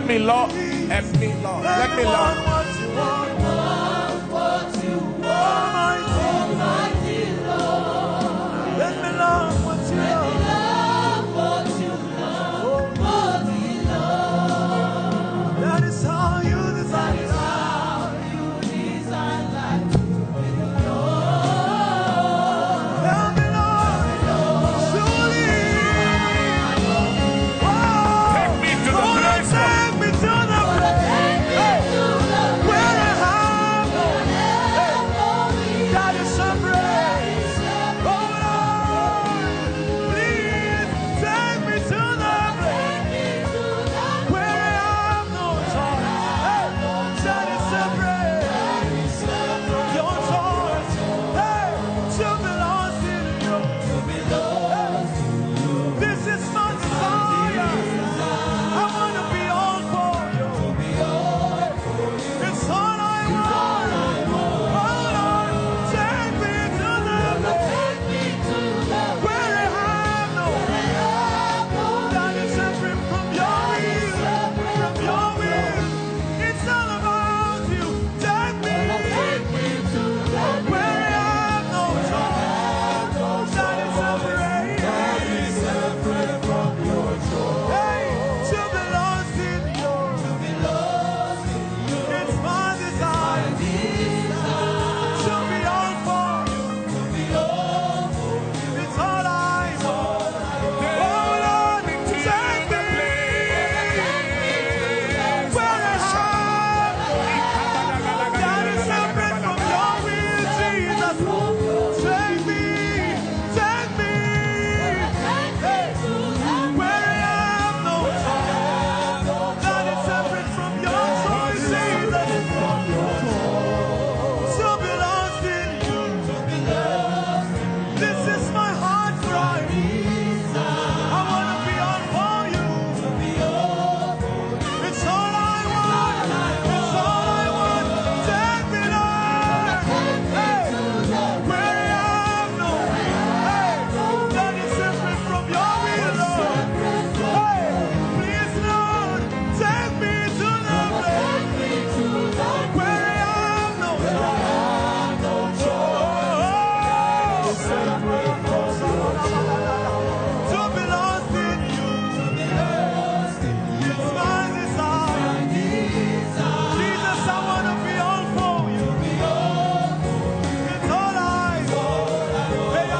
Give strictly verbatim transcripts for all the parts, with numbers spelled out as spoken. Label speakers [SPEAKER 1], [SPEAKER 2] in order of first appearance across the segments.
[SPEAKER 1] Help me, Lord. Help me, Lord. Let me learn.
[SPEAKER 2] What you want, what you want, Almighty Lord. Let me learn what you love. What you love, Almighty Lord. That is how you design it. How you design life. Help me, Lord. Surely.
[SPEAKER 1] Take me to the place.
[SPEAKER 2] Take me to the place where I have that is separate. Oh Lord, please take me to the place where I have no choice. That is separate. Your choice, hey, to be lost in you. Hey, this is my desire. I want to be all for you. It's all I want. Oh Lord, take me to the place where I have no that is separate from your will, from your will. It's all about you. Take me where I have no choice. That is separate. Hey, to be lost in you. It's my desire to be all for you. It's all I want. Oh Lord, take me where I have that is separate from your will, Jesus. Take me, take me, hey, where I have no choice. That is separate from your choice, Jesus. To be lost in you. This is my heart cry. I want to be all for you. It's all I want. It's all I want. Take me, Lord. Hey, where I have no hey, that is separate from your will, Lord. Hey, please, Lord, take me to the place where I have no to be lost in you. It's my desire. Jesus, I want to be all for you. It's all I want. Hey,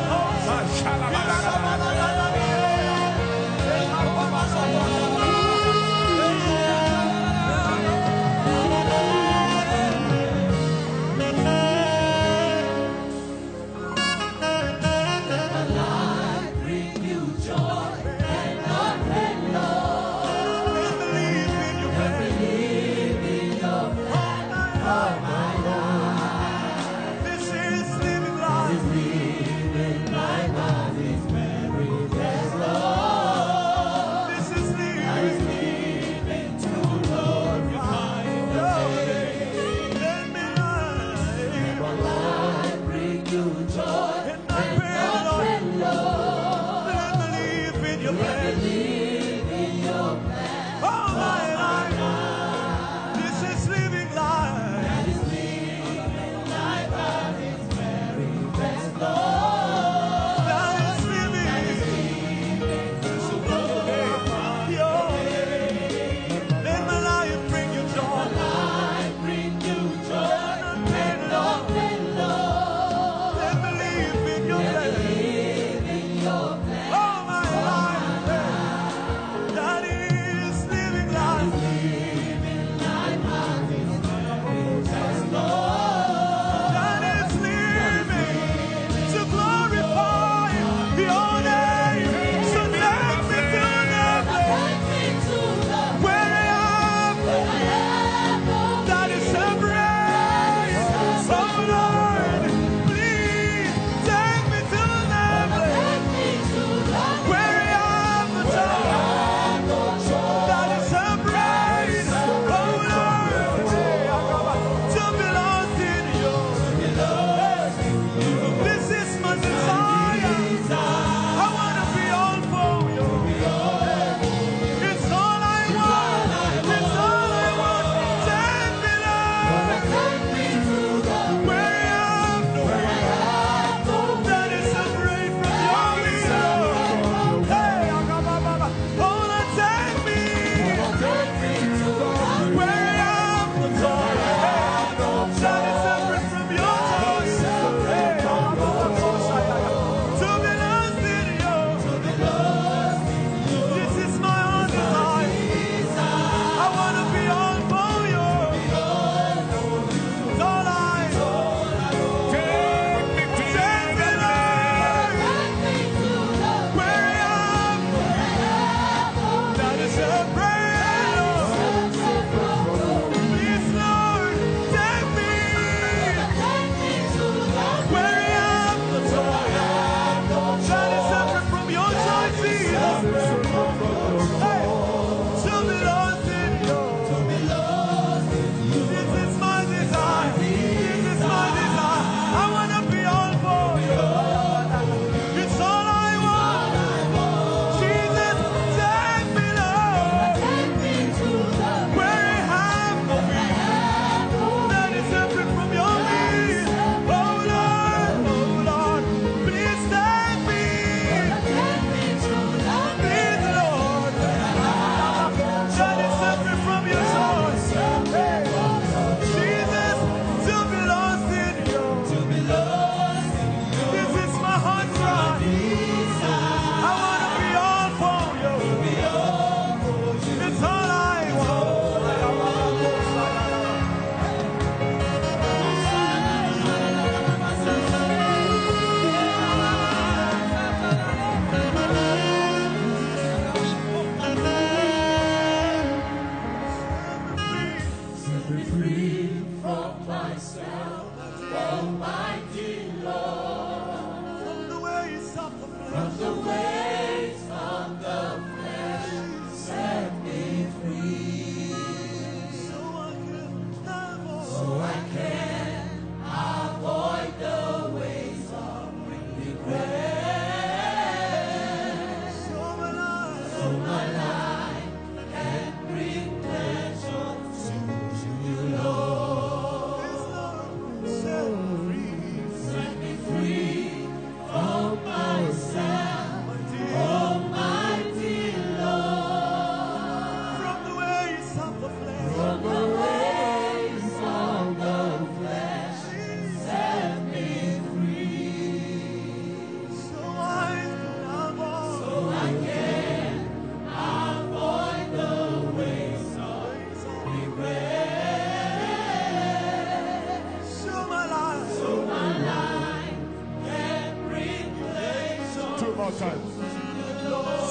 [SPEAKER 2] bring you joy and not pain, Lord. Believe in your plan. Believe in your plan for my life. This is living life. Living my life is very best, Lord. This is living to glorify your name. Let me live. Life bring you joy and not pain, Lord. Let me live in your plan. Believe in your plan. All my life. This is living life. That is living life. That is very best, Lord. That is living to glorify your name. Let my life bring you joy. Life bring you joy and pain, Lord. Let me live in your plan. All my life.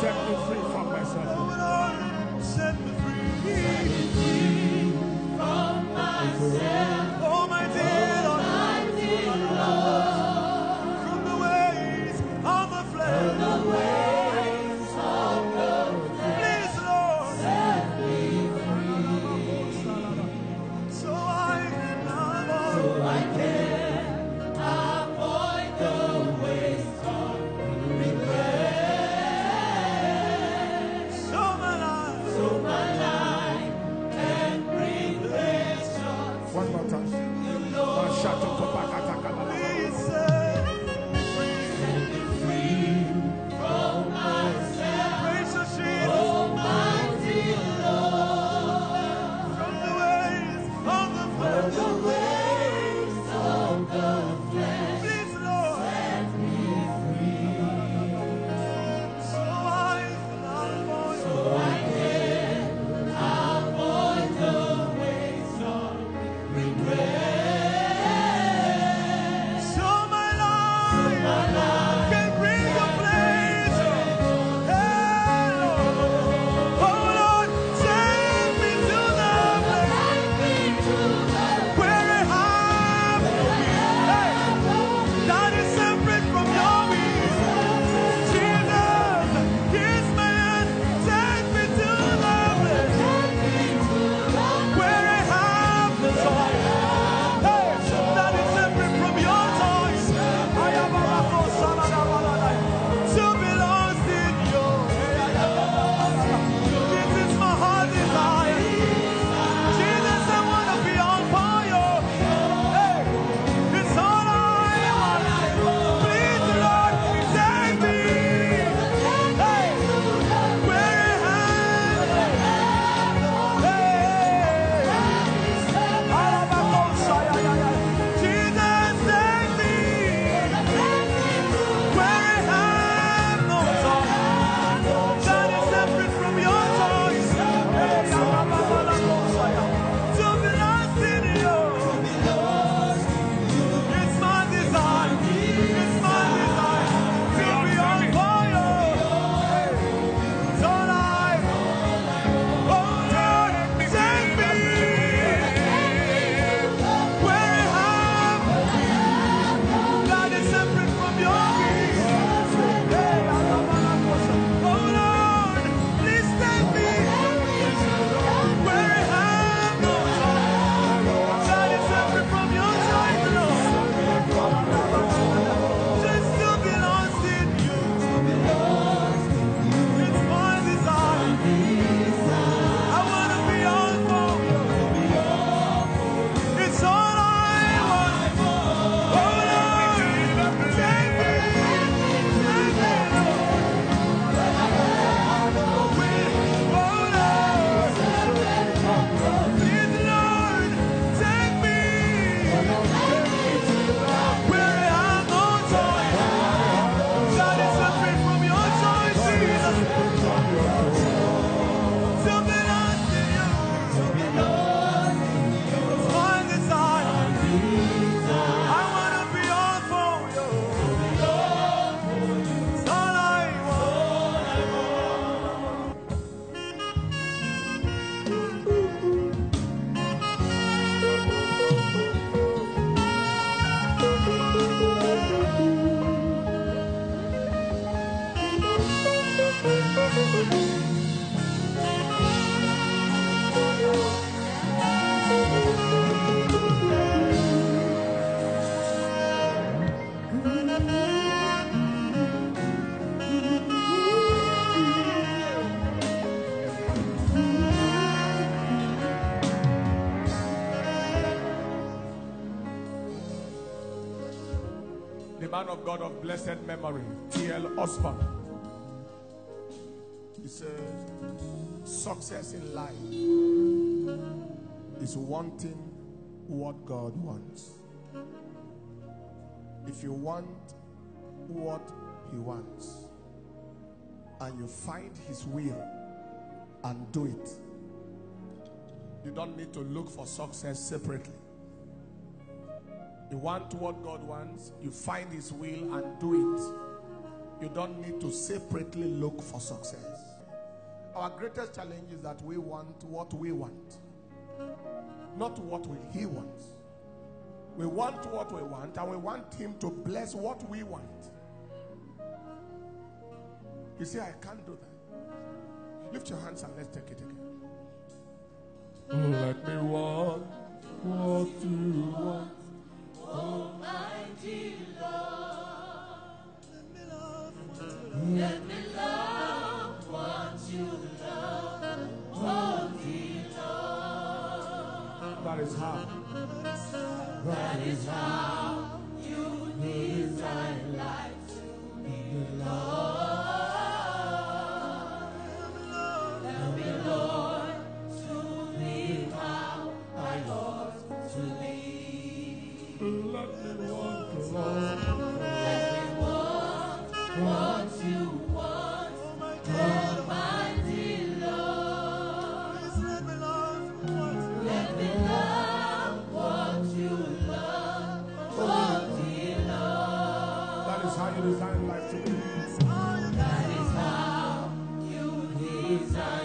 [SPEAKER 1] Set me free from myself.
[SPEAKER 2] Oh Lord, set me free. Set me free from myself. Almighty Lord. Almighty Lord. From the ways of the flesh. From the ways of the flesh. Please, Lord. Set me free. So I can avoid. So I can avoid the ways of regret. So my life. So my life can bring pleasure.
[SPEAKER 1] One more time. Shut up.
[SPEAKER 2] Please set me free from myself. Praise the Jesus. Almighty Lord. From the ways of the flesh. From the ways of the flesh. Please, Lord. Set me free. So I can avoid. So I can avoid the ways of regret. So my life, my life can bring you pleasure. Hey, Lord. Oh Lord, take me to the place where I have no peace. Hey, that is separate from your peace. Jesus, kiss my hand, take me to the place where I have no joy. Hey, that is separate from your choice. I am a rako salada to be lost in you. This is my heart desire. Jesus, I want to be on fire. Hey, it's all I want. Please, Lord, take me. Hey, where I am. Hey, Jesus, take me where I have no joy. That is separate from your choice. To be lost in you. It's my desire. It's my desire to be on fire. It's all I want. Oh Lord, take me where I have that is separate from your peace. Oh Lord, please take me where I have no joy. That is separate from your joy, Lord. Just to be lost in you. It's my desire. I want to be on for you. It's all I want. Oh Lord, take me, take me, Lord. Oh Lord, please, Lord, take me where I have no joy. That is separate from your choice, Jesus. To be lost in you. It's my desire. I want to be all for you. It's all I
[SPEAKER 1] The man of God of blessed memory, T L Osborne. He says, success in life is wanting what God wants. If you want what He wants and you find His will and do it, you don't need to look for success separately. You want what God wants, you find His will and do it. You don't need to separately look for success. Our greatest challenge is that we want what we want, not what we, he wants. We want what we want, and we want him to bless what we want. You see, I can't do that. Lift your hands and let's take it again.
[SPEAKER 2] Let me want what you want, Almighty Lord. Let me love what you love, Holy Lord.
[SPEAKER 1] That is how.
[SPEAKER 2] That is how you design life to be, Lord. Help me, Lord, to be how I ought to be.
[SPEAKER 1] Let me want the Lord.
[SPEAKER 2] Let me want what you want, Almighty Lord. Let me love what you love, Holy Lord.
[SPEAKER 1] That is how you design life to be.
[SPEAKER 2] That is how you design